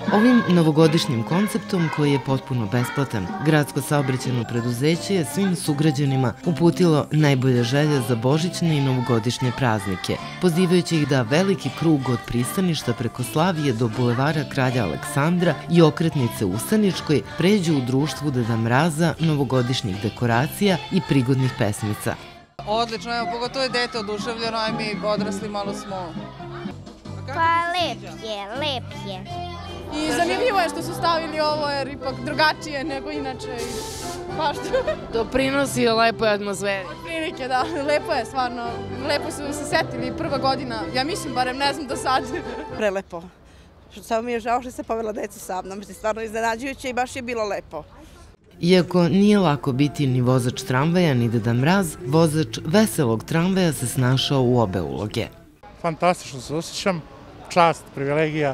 Ovim novogodišnjim konceptom, koji je potpuno besplatan, gradsko saobraćajno preduzeće je svim sugrađanima uputilo najbolje želje za božićne i novogodišnje praznike, pozivajući ih da veliki krug od pristaništa preko Slavije do bulevara Kralja Aleksandra i okretnice u Ustaničkoj pređu u društvu Deda Mraza, novogodišnjih dekoracija i prigodnih pesmica. Odlično, evo, pogotovo je dete oduševljeno, a mi odrasli malo smo... Pa lep je. I zanimljivo je što su stavili ovo, jer ipak drugačije nego inače. Doprinosi lepoj atmosferi. Prilike, da. Lepo je, stvarno. Lepo su se setili, prva godina. Ja mislim, barem ne znam do sad. Prelepo. Samo mi je žao što se povela decu sa mnom. Stvarno iznenađujuće i baš je bilo lepo. Iako nije lako biti ni vozač tramvaja ni Deda Mraz, vozač veselog tramvaja se snašao u obe uloge. Fantastično se osjećam, čast, privilegija,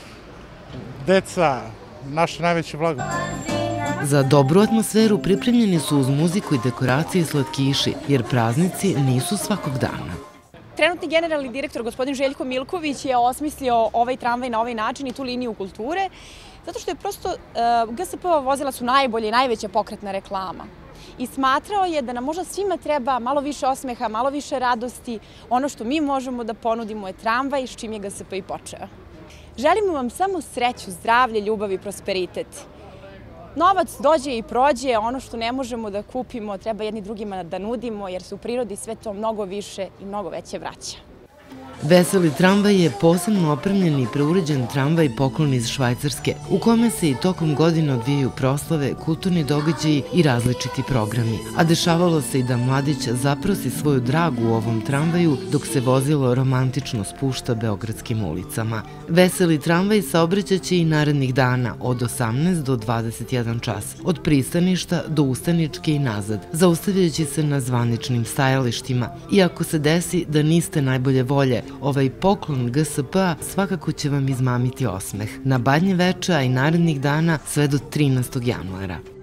deca, naše najveće blago. Za dobru atmosferu pripremljeni su uz muziku i dekoracije slatkiši, jer praznici nisu svakog dana. Trenutni generalni direktor, gospodin Željko Milković, je osmislio ovaj tramvaj na ovaj način i tu liniju kulture, zato što je prosto GSP-ova vozila su najbolje i najveća pokretna reklama. I smatrao je da nam možda svima treba malo više osmeha, malo više radosti. Ono što mi možemo da ponudimo je tramvaj, s čim je GSP i počeo. Želimo vam samo sreću, zdravlje, ljubav i prosperitet. Novac dođe i prođe, ono što ne možemo da kupimo treba jedni drugima da nudimo, jer se u prirodi sve to mnogo više i mnogo veće vraća. Veseli tramvaj je posebno opremljen i preuređen tramvaj poklon iz Švajcarske, u kome se i tokom godine odvijaju proslave, kulturni događaji i različiti programi. A dešavalo se i da mladić zaprosi svoju dragu u ovom tramvaju dok se vozilo romantično spušta beogradskim ulicama. Veseli tramvaj saobraćaće i narednih dana od 18 do 21 čas, od pristaništa do Ustaničke i nazad, zaustavljajući se na zvaničnim stajalištima. Iako se desi da niste najbolje volje, ovaj poklon GSP-a svakako će vam izmamiti osmeh na Badnje veče, a i narednih dana sve do 13. januara.